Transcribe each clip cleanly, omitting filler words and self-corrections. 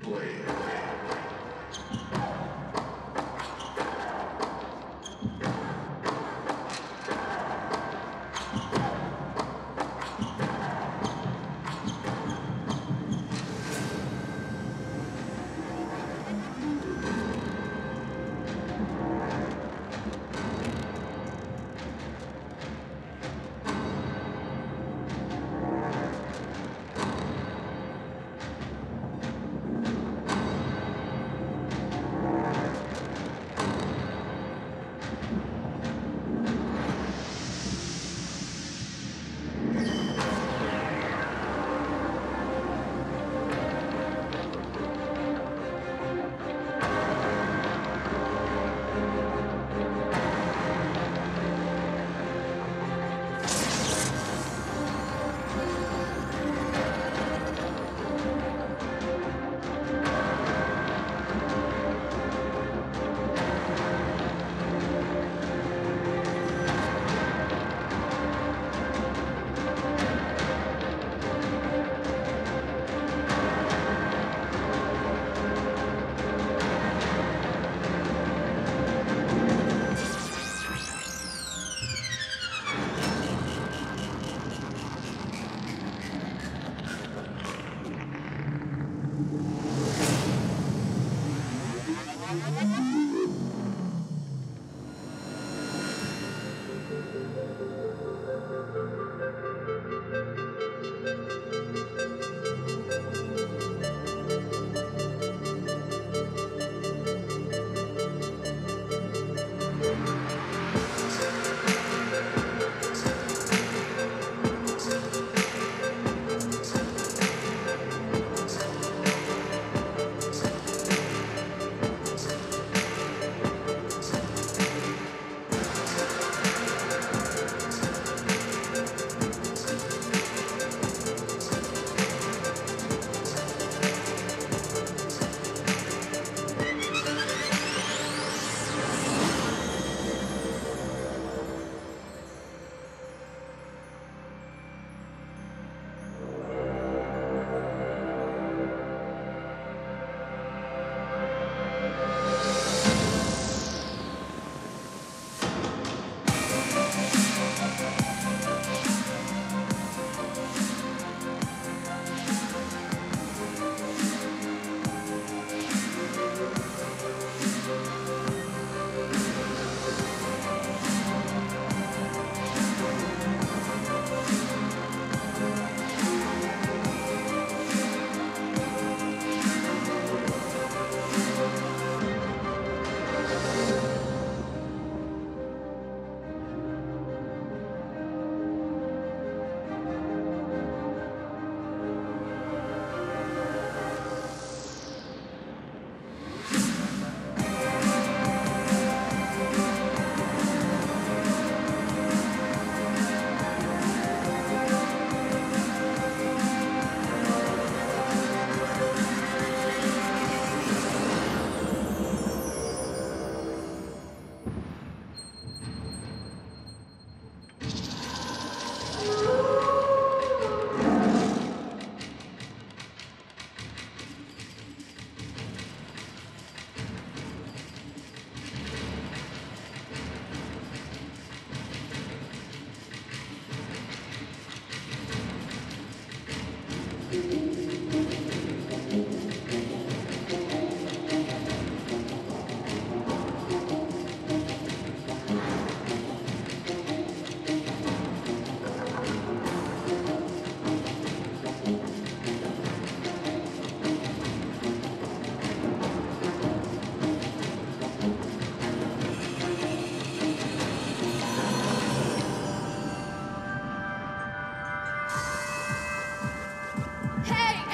Hey!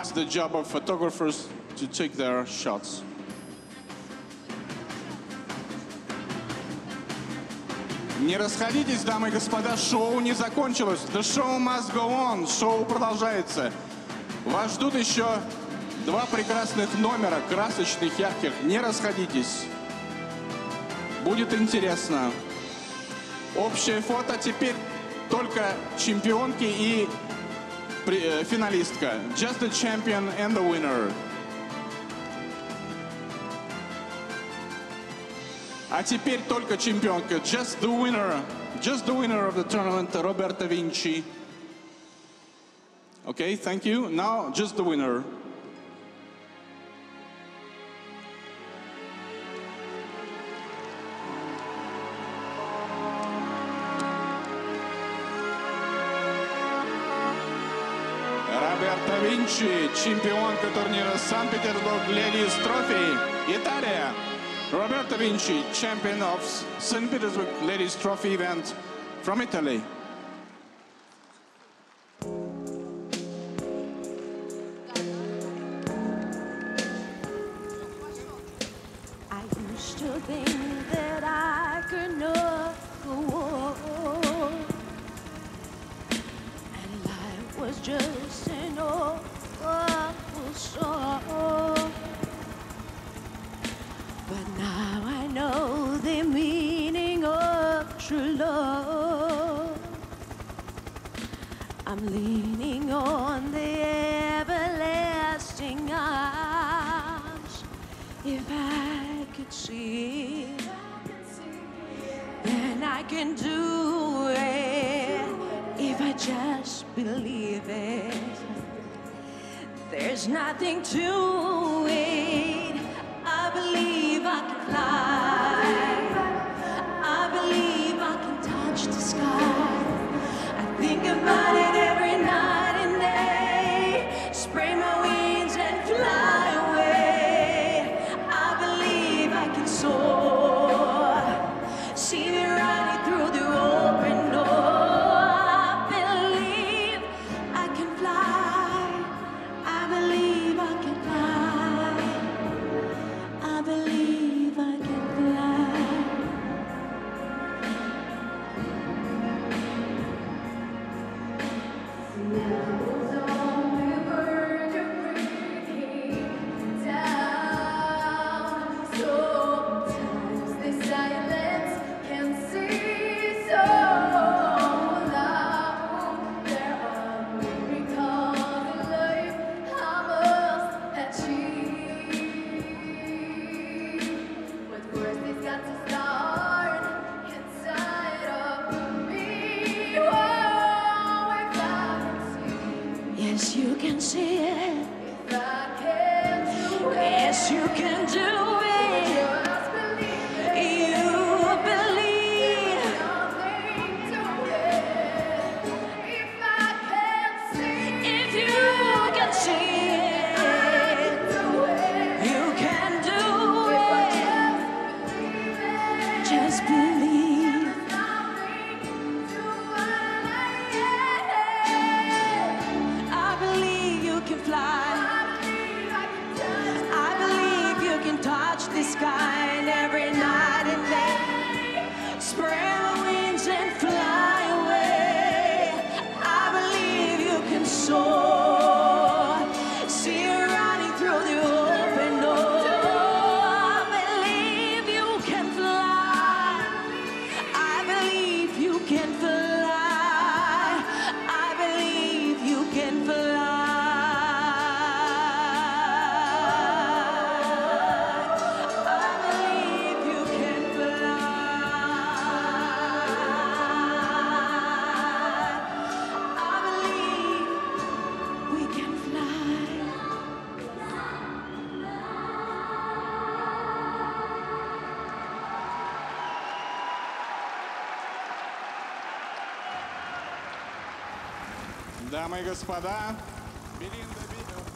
it's the job of photographers to take their shots. Не расходитесь, дамы и господа, шоу не закончилось. The show must go on. Шоу продолжается. Вас ждут еще два прекрасных номера, красочных, ярких. Не расходитесь. Будет интересно. Общее фото теперь только чемпионки и финалистка. Just the champion and the winner. А теперь только чемпионка. Just the winner of the tournament, Roberta Vinci. Okay, thank you. Now, just the winner. Роберта Винчи, чемпионка турнира Санкт-Петербург Ladies Trophy, Италия. Roberta Vinci, champion of St. Petersburg Ladies Trophy event from Italy. I used to think that I could not go on, and life was just an awful song. But now I know the meaning of true love. I'm leaning on the everlasting arms. If I could see, then I can do it. If I just believe it, there's nothing to it. I believe I can fly. I believe I can touch the sky. I think about it every night and day. Spread my wings and fly away. I believe I can soar. See me running through the open door. I believe I can fly. I believe I can fly. I believe I can fly. Sometimes the silence can seem so loud. There are miracles in life I must achieve. But first it's got to start inside of me. Oh, if I can see, Yes, you can see it. if I can do it, Yes, you can do it. just believe it. You believe. Nothing to it. If I can see, If you can see it, do it. you can do If I it. just believe it, Just believe. nothing to it. I believe you can fly. I believe you can touch the sky, and every night and day spread the wings and fly away. I believe you can soar. See you running through the open door. I believe you can fly. I believe you can fly. I believe you can fly. I believe you can fly. I believe we can fly. Дамы и господа, Белинда